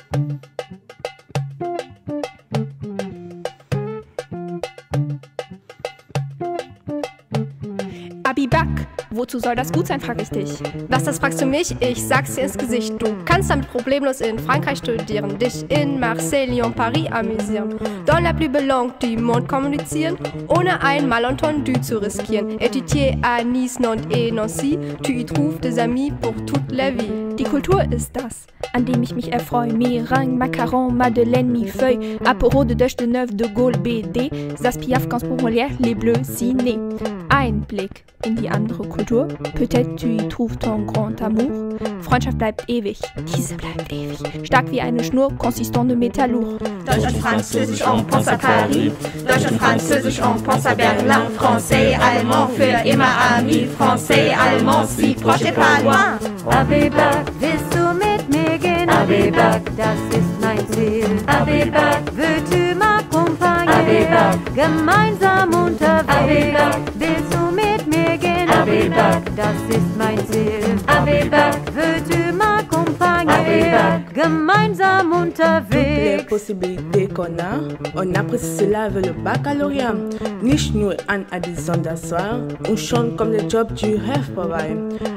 Abibak, wozu soll das gut sein, frag ich dich. Was, das fragst du mich? Ich sag's dir ins Gesicht. Du kannst damit problemlos in Frankreich studieren, dich in Marseille, Lyon, Paris amüsieren, dans la plus belle langue du monde kommunizieren, ohne ein malentendu zu riskieren. Étudier à Nice, Nantes et Nancy, tu y trouves des amis pour toute la vie. Die Kultur ist das, an dem ich mich erfreue. Meringue, Macaron, Madeleine, Millefeuille, Apéro de Dutch de Neuf, de Gaulle, BD, Saspiaf, Gans pour Molière, les Bleus, Ciné. Ein Blick in die andere Kultur, peut-être tu y trouves ton grand amour. Freundschaft bleibt ewig, diese bleibt ewig, stark wie eine Schnur, consistant de métal lourd. Deutsch und Französisch, on pense à Paris. Deutsch und Französisch, on pense à Berlin. Français, Allemand, für immer Amis. Français, Allemand, si proche et pas loin. Abibak, willst du mit mir gehen? Abibak, das ist mein Ziel. Abibak, veux-tu m'accompagner? Abibak, gemeinsam unterwegs. Abibak, willst du mit mir gehen? Abibak, das ist mein Ziel. Abibak, veux-tu m'accompagner? Abibak, gemeinsam unterwegs. Les possibilités qu'on a, on apprécie cela avec le baccalauréat. Nicht nur an die Sondersoir, on chante comme le job du rêve pour moi.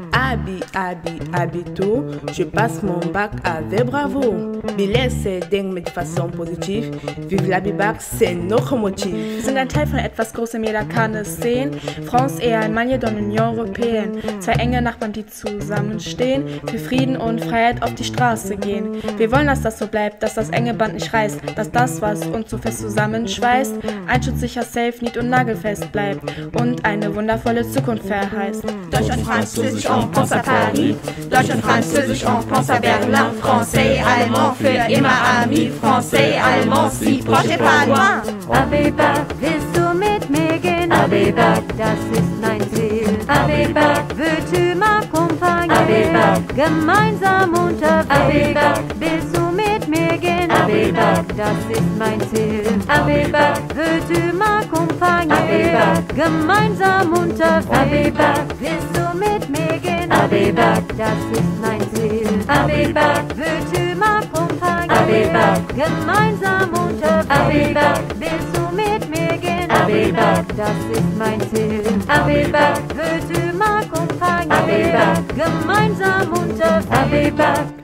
Habito, je passe mon bac avec bravo. Billet, c'est dingue, mais de façon positive. Vive l'Abibak, c'est notre motiv. Wir sind ein Teil von etwas Großem, jeder kann es sehen. France et Allemagne dans l'Union Européenne. Zwei enge Nachbarn, die zusammenstehen, für Frieden und Freiheit auf die Straße gehen. Wir wollen, dass das so bleibt, dass das enge Band nicht reißt, dass das, was uns so fest zusammenschweißt, einschusssicher, safe, nied- und nagelfest bleibt und eine wundervolle Zukunft verheißt. Deutsch und Französisch, on pense à Paris. Deutsch und Französisch, on pense à Berlin. Français, Allemand, für immer Amis. Français, Allemand, si proche et pas loin. Abibak, willst du mit mir gehen? Abibak, das ist mein Ziel. Abibak, veux-tu m'accompagner? Abibak, gemeinsam unterwegs. Abibak, willst du mit mir gehen? Abibak, das ist mein Ziel. Abibak, veux-tu m'accompagner? Abibak, gemeinsam unterwegs. Abibak, willst du mit mir gehen? Abibak, das ist mein Ziel. Abibak, veux-tu m'accompagner? Abibak, gemeinsam unterwegs. Abibak, willst du mit mir gehen? Abibak, das ist mein Ziel. Abibak, veux-tu m'accompagner? Abibak, gemeinsam unterwegs. Abibak.